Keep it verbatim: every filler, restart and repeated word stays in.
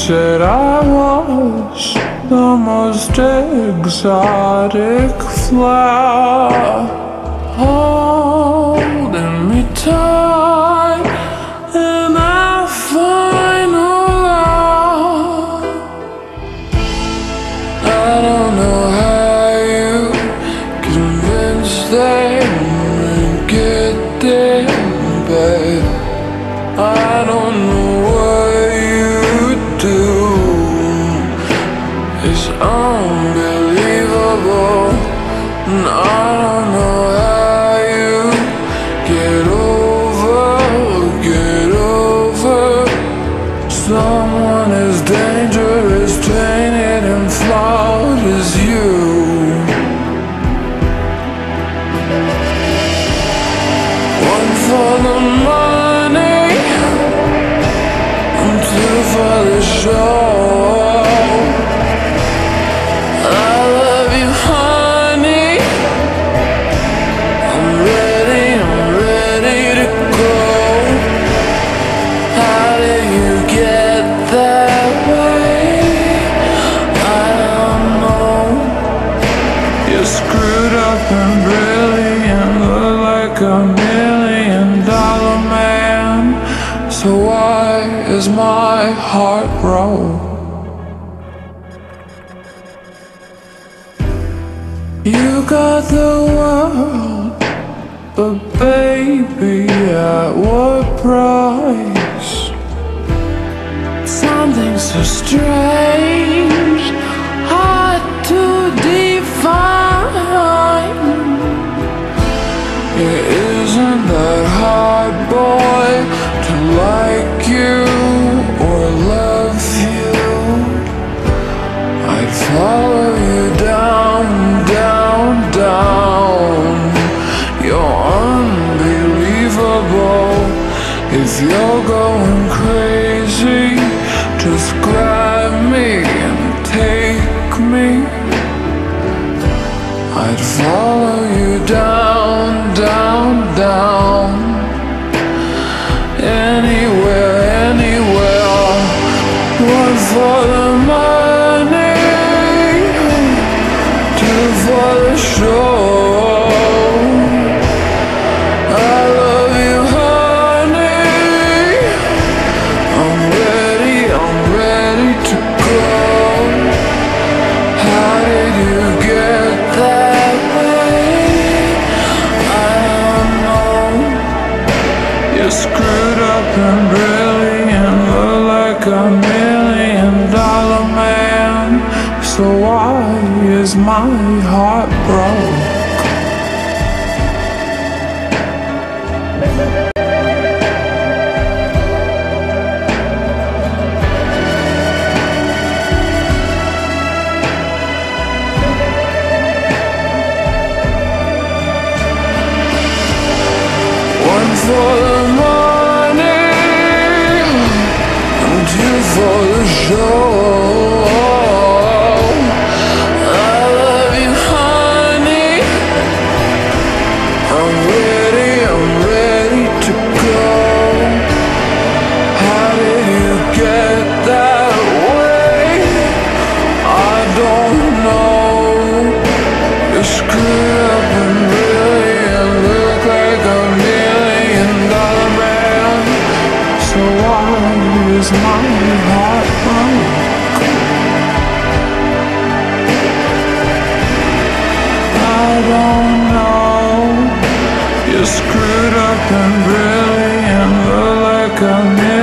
said I was the most exotic flower, holding me tight in our final hour. I don't know how you convinced them to get there, babe. I don't know what you do. It's unbelievable, and I don't know how you get over, get over someone as dangerous, tainted and flawed as you. One for the money, and two for the show. Screwed up and brilliant, look like a million dollar man. So why is my heart broke? You got the world, but baby, at what price? Something so strange, hard to define. It isn't that hard, boy, to like you or love you. I'd follow you down, down, down. You're unbelievable. If you're going crazy, just grab me and take me. I'd follow you down, down, down. Anywhere, anywhere. One for the money, two for the show. I love you, honey. I'm ready, I'm ready to go. How did you get that way? I don't know. You're screwed up and brilliant, look like a million dollar man. So why is my heart broke? One for the money, and two for the show. I love you, honey. I'm ready, I'm ready to go. How did you get that way? I don't know. You're screwed up and brilliant, look like a million dollar man. So why is my heart broke? I don't know. You're screwed up and brilliant, look like a million